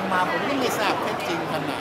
มาผมก็ไม่ทราบแท้จริงขนาด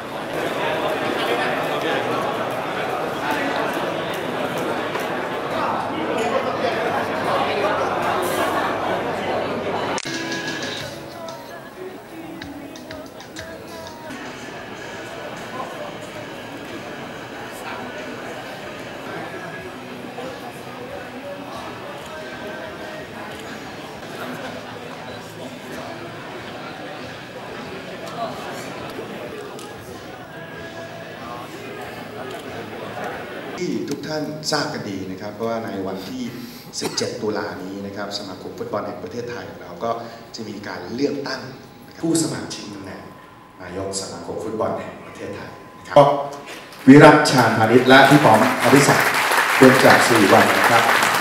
ที่ทุกท่านทราบกันดีนะครับเพราะว่าในวันที่ 17 ตุลานี้นะครับสมาคมฟุตบอลแห่งประเทศไทยเราก็จะมีการเลือกตั้งผู้สมัครชิงตำแหน่งนายกสมาคมฟุตบอลแห่งประเทศไทยนะครับวิรัต ชาญพานิชและพี่ป๋อม อภิศักดิ์ เดินจากสุริวัลย์นะครับ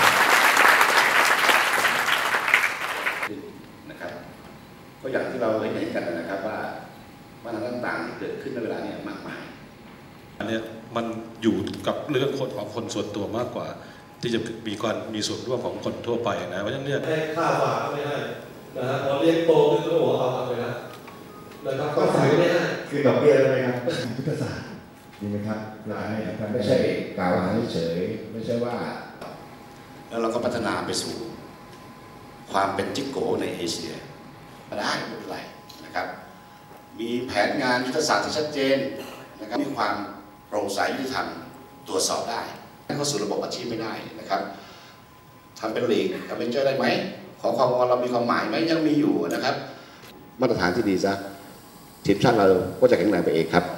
ก็อย่างที่เราเห็นกันนะครับว่าปัญหาต่างๆที่เกิดขึ้นในเวลานี้มากมายอันนี้มันอยู่กับเรื่องของคนส่วนตัวมากกว่าที่จะมีส่วนร่วมของคนทั่วไปนะเพราะฉะนั้นเนี่ยให้ค่าฝากไม่ให้นะฮะพอเรียกโตขึ้นก็บอกเอาไปนะครับก็ฝากไม่ได้คือดอกเบี้ยได้ไหมครับพุทธศาสตร์ดีไหมครับไม่ใช่กล่าวหาเฉยไม่ใช่ว่าแล้วเราก็พัฒนาไปสู่ความเป็นจิกโกในเอเชียได้ไม่เป็นไรนะครับมีแผนงานยุทธศาสตร์ที่ชัดเจนนะครับมีความโปร่งใสยุติธรรมตรวจสอบได้เข้าสู่ระบบอาชีพไม่ได้นะครับทำเป็นลีกทำเป็นเจ้าได้ไหมขอความเรามีความหมายไหมยังมีอยู่นะครับมาตรฐานที่ดีซะทีมชาติเราก็จะแข็งแรงไปเองครับ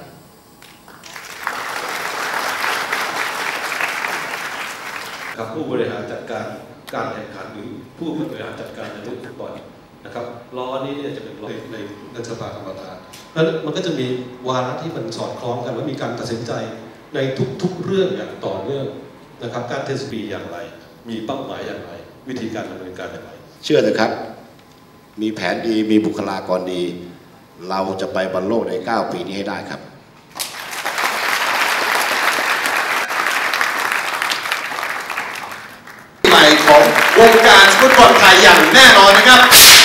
ครับผู้บริหารจัดการการแข่งขันหรือผู้บริหารจัดการในเรื่องฟุตบอลนะครับล้อนี้เนี่ยจะเป็นล้อในสภากรรมการแล้วมันก็จะมีวาระที่มันสอดคล้องกันว่ามีการตัดสินใจในทุกๆเรื่องอย่างต่อเนื่องนะครับการเทสปีอย่างไรมีเป้าหมายอย่างไรวิธีการดำเนินการอย่างไรเชื่อเลยครับมีแผนดีมีบุคลากรดีเราจะไปบอลโลกใน9 ปีนี้ให้ได้ครับใหม่ของวงการฟุตบอลไทยอย่างแน่นอนนะครับ